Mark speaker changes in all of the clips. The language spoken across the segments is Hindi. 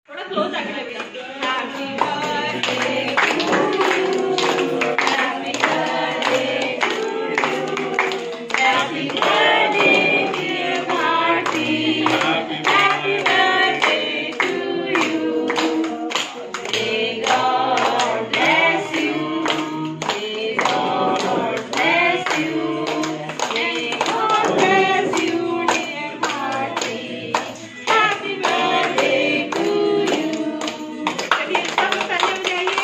Speaker 1: थोड़ा क्लोज आके लगेगा। Happy birthday dear Bharti, happy birthday to you, may God bless you, may God bless you, may God bless you dear Bharti, happy birthday to you. चलिए सब तालियां बजाइए।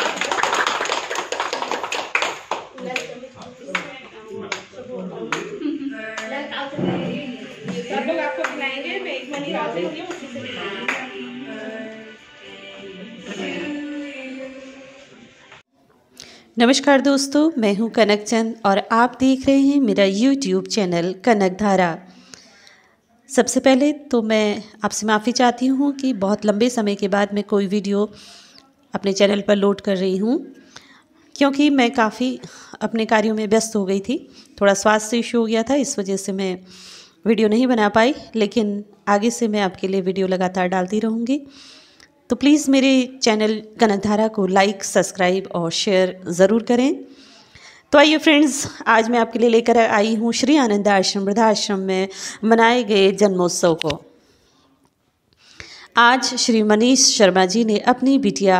Speaker 1: सब लोग आपको बुलाएंगे, मैं एक मनी रात देती हूँ, उसी से मिलाएंगे।
Speaker 2: नमस्कार दोस्तों, मैं हूं कनक चंद और आप देख रहे हैं मेरा YouTube चैनल कनक धारा। सबसे पहले तो मैं आपसे माफ़ी चाहती हूं कि बहुत लंबे समय के बाद मैं कोई वीडियो अपने चैनल पर लोड कर रही हूं, क्योंकि मैं काफ़ी अपने कार्यों में व्यस्त हो गई थी। थोड़ा स्वास्थ्य इशू हो गया था, इस वजह से मैं वीडियो नहीं बना पाई, लेकिन आगे से मैं आपके लिए वीडियो लगातार डालती रहूँगी। तो प्लीज़ मेरे चैनल कनक धारा को लाइक, सब्सक्राइब और शेयर ज़रूर करें। तो आइए फ्रेंड्स, आज मैं आपके लिए लेकर आई हूँ श्री आनंद आश्रम वृद्धाश्रम में मनाए गए जन्मोत्सव को। आज श्री मनीष शर्मा जी ने अपनी बिटिया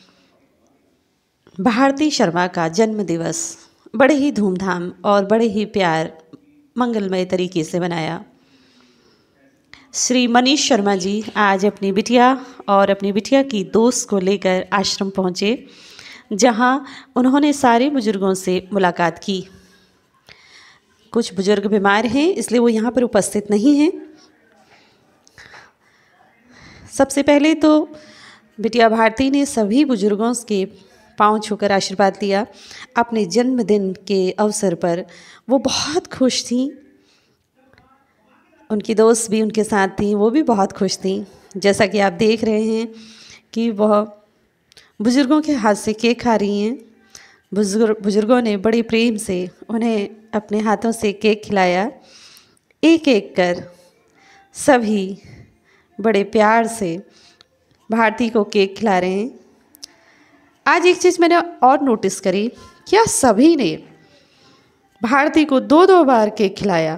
Speaker 2: भारती शर्मा का जन्म दिवस बड़े ही धूमधाम और बड़े ही प्यार मंगलमय तरीके से बनाया। श्री मनीष शर्मा जी आज अपनी बिटिया और अपनी बिटिया की दोस्त को लेकर आश्रम पहुँचे, जहां उन्होंने सारे बुजुर्गों से मुलाकात की। कुछ बुजुर्ग बीमार हैं, इसलिए वो यहाँ पर उपस्थित नहीं हैं। सबसे पहले तो बिटिया भारती ने सभी बुजुर्गों के पांव छूकर आशीर्वाद लिया। अपने जन्मदिन के अवसर पर वो बहुत खुश थीं। उनकी दोस्त भी उनके साथ थी, वो भी बहुत खुश थी। जैसा कि आप देख रहे हैं कि वह बुज़ुर्गों के हाथ से केक खा रही हैं। बुज़ुर्गों ने बड़े प्रेम से उन्हें अपने हाथों से केक खिलाया। एक एक कर सभी बड़े प्यार से भारती को केक खिला रहे हैं। आज एक चीज़ मैंने और नोटिस करी, क्या सभी ने भारती को दो दो बार केक खिलाया।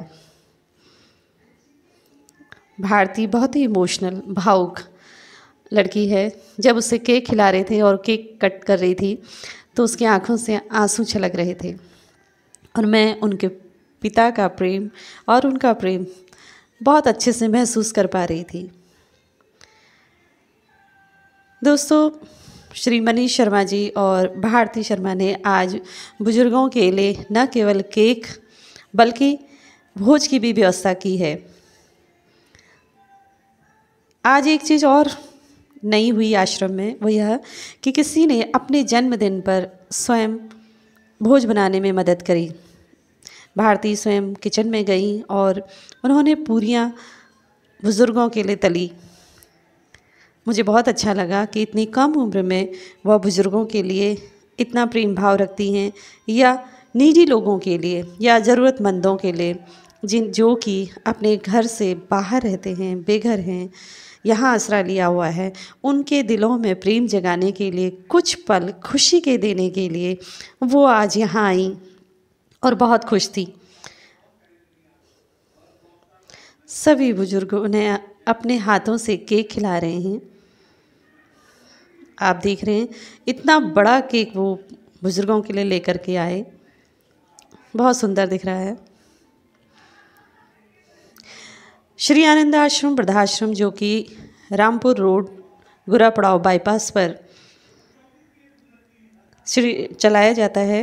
Speaker 2: भारती बहुत ही इमोशनल, भावुक लड़की है। जब उसे केक खिला रहे थे और केक कट कर रही थी तो उसकी आंखों से आंसू छलक रहे थे, और मैं उनके पिता का प्रेम और उनका प्रेम बहुत अच्छे से महसूस कर पा रही थी। दोस्तों, श्री मनीष शर्मा जी और भारती शर्मा ने आज बुजुर्गों के लिए न केवल केक बल्कि भोज की भी व्यवस्था की है। आज एक चीज़ और नई हुई आश्रम में, वो यह कि किसी ने अपने जन्मदिन पर स्वयं भोज बनाने में मदद करी। भारती स्वयं किचन में गई और उन्होंने पूरियाँ बुज़ुर्गों के लिए तली। मुझे बहुत अच्छा लगा कि इतनी कम उम्र में वह बुज़ुर्गों के लिए इतना प्रेम भाव रखती हैं, या नीडी लोगों के लिए या ज़रूरतमंदों के लिए जो कि अपने घर से बाहर रहते हैं, बेघर हैं, यहाँ आसरा लिया हुआ है, उनके दिलों में प्रेम जगाने के लिए, कुछ पल खुशी के देने के लिए वो आज यहाँ आई और बहुत खुश थी। सभी बुजुर्ग उन्हें अपने हाथों से केक खिला रहे हैं। आप देख रहे हैं, इतना बड़ा केक वो बुजुर्गों के लिए लेकर के आए, बहुत सुंदर दिख रहा है। श्री आनंद आश्रम वृद्धाश्रम, जो कि रामपुर रोड गुरापड़ाव बाईपास पर चलाया जाता है,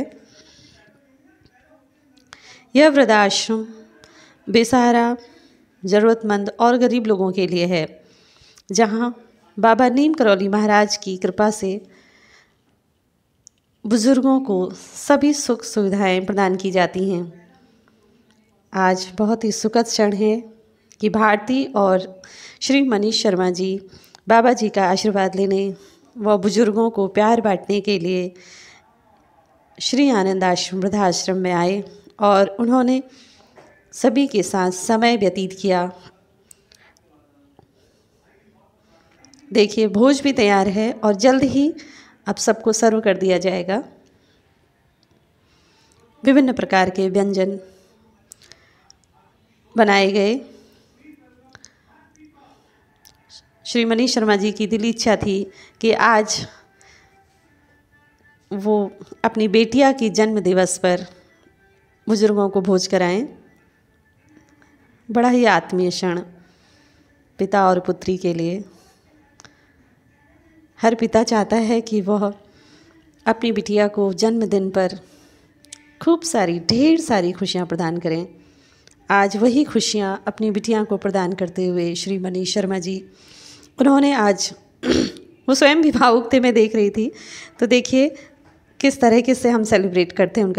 Speaker 2: यह वृद्धाश्रम बेसहारा, ज़रूरतमंद और गरीब लोगों के लिए है, जहां बाबा नीम करौली महाराज की कृपा से बुज़ुर्गों को सभी सुख सुविधाएं प्रदान की जाती हैं। आज बहुत ही सुखद क्षण है कि भारती और श्री मनीष शर्मा जी बाबा जी का आशीर्वाद लेने व बुज़ुर्गों को प्यार बांटने के लिए श्री आनंद आश्रम वृद्धाश्रम में आए और उन्होंने सभी के साथ समय व्यतीत किया। देखिए भोज भी तैयार है और जल्द ही अब सबको सर्व कर दिया जाएगा। विभिन्न प्रकार के व्यंजन बनाए गए। श्री मनीष शर्मा जी की दिली इच्छा थी कि आज वो अपनी बेटिया की जन्म दिवस पर बुजुर्गों को भोज कराएं। बड़ा ही आत्मीय क्षण पिता और पुत्री के लिए। हर पिता चाहता है कि वह अपनी बिटिया को जन्मदिन पर खूब सारी ढेर सारी खुशियाँ प्रदान करें। आज वही खुशियाँ अपनी बिटिया को प्रदान करते हुए श्री मनीष शर्मा जी, उन्होंने आज वो स्वयं भी भावुक थे, मैं देख रही थी। तो देखिए किस तरह से हम सेलिब्रेट करते हैं उनका।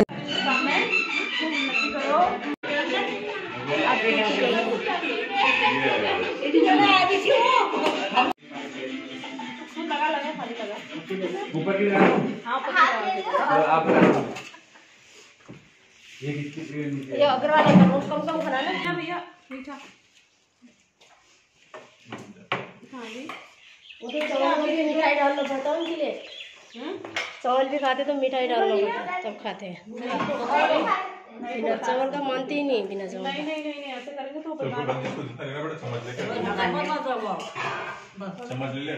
Speaker 3: ऊपर की ये अग्रवाल का नोट कम कम खाना ना भैया मीठा। हाँ जी उधर चावल में भी मिठाई डाल लो, बताओ उनके लिए। चावल भी खाते तो मिठाई डाल लो, तब खाते हैं। बिना चावल का मानते ही नहीं, बिना चावल। नहीं नहीं नहीं ऐसे करेंगे तो समझ ले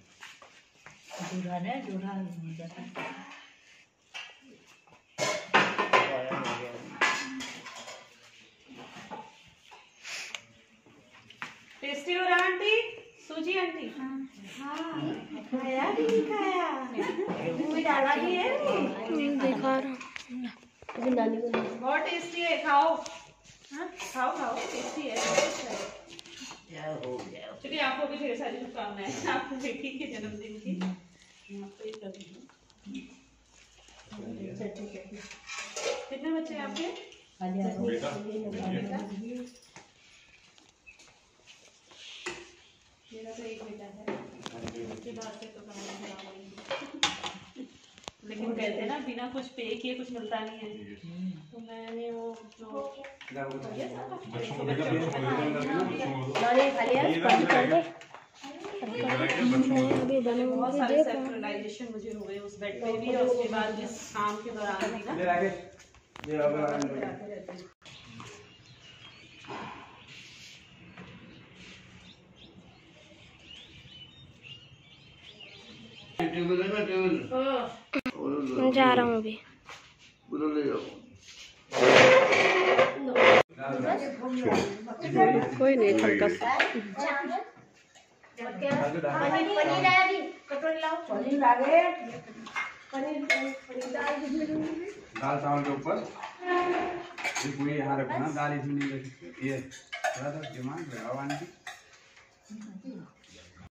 Speaker 1: टेस्टी हो रहा आंटी? सूजी आंटी खाया नहीं खाया मुंह डाला भी है
Speaker 3: दिखा रहा अभी नानी को
Speaker 1: बहुत टेस्टी है, खाओ। हाँ खाओ खाओ, टेस्टी है। चलिए आपको भी ढेर सारी शुभकामनाएं आपकी बेटी के जन्मदिन की। कितने बच्चे हैं आपके? मेरा तो एक बेटा है, उसके बाद से तो लेकिन कहते हैं ना बिना कुछ पे किए कुछ मिलता नहीं है। तो मैंने वो जो बहुत सारे सेल्फ मुझे हुए उस बेड पे भी, और उसके बाद इस काम के दौरान भी ना।
Speaker 3: जा रहा हूँ अभी।
Speaker 2: कोई नहीं हल्का
Speaker 4: दाल चावल के ऊपर कोई यहाँ रखना, दाल इसमें नहीं रख सकते। ये थोड़ा सा दिमाग लगाओ आंटी।